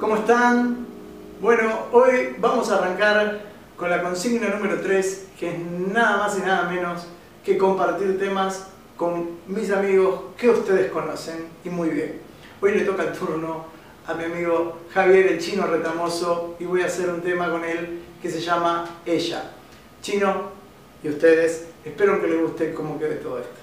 ¿Cómo están? Bueno, hoy vamos a arrancar con la consigna número 3, que es nada más y nada menos que compartir temas con mis amigos que ustedes conocen y muy bien. Hoy le toca el turno a mi amigo Javier el Chino Retamoso y voy a hacer un tema con él que se llama Ella. Chino y ustedes, espero que les guste cómo quede todo esto.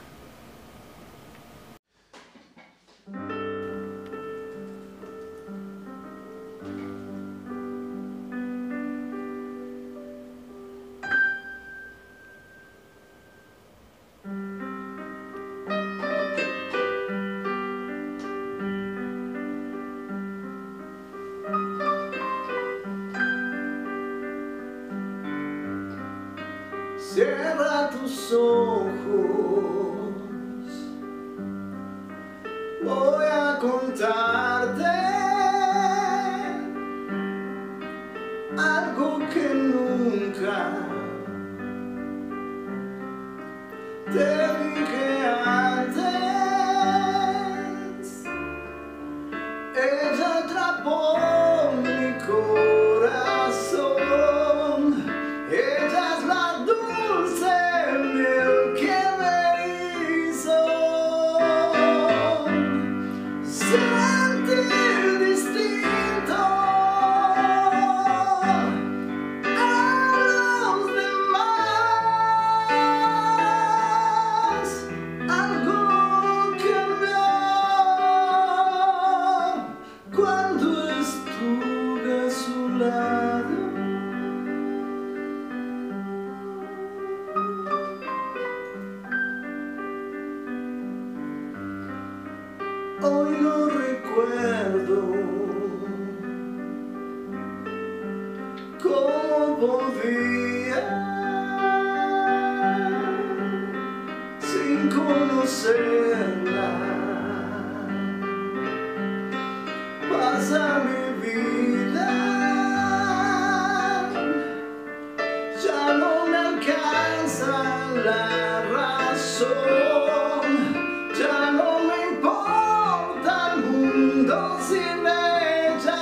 Cierra tus ojos, voy a contarte algo que nunca te dije antes. Ella atrapó mi corazón, ella es la dulce miel que me hizo sentir distinto a los demás. Algo cambió cuando estuve a su lado. Hoy no recuerdo cómo podía, sin conocerla, pasa mi vida. Ya no me alcanza la razón, ya no me importa el mundo sin ella.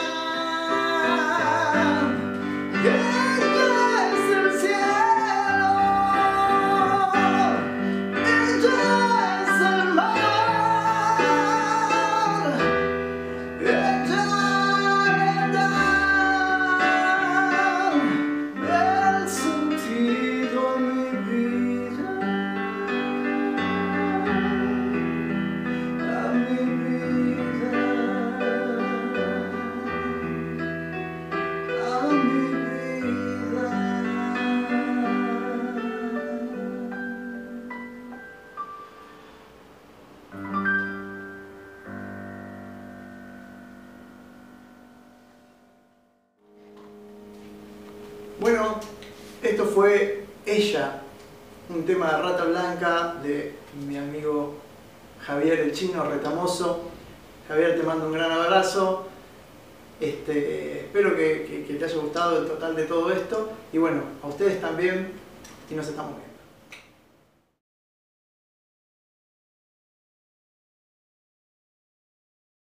Ella es el cielo, ella es el mar, ella le da el sentido a mi vida. Bueno, esto fue Ella, un tema de Rata Blanca de mi amigo Javier el Chino Retamoso. Javier, te mando un gran abrazo. Espero que te haya gustado el total de todo esto. Y bueno, a ustedes también, y nos estamos viendo.